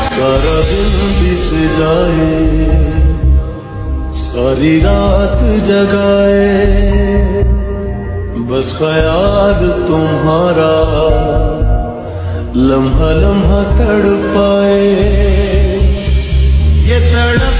सारा दिन बीत जाए, सारी रात जगाए, बस ख्याल तुम्हारा लम्हा लम्हा तड़पाए। ये तड़प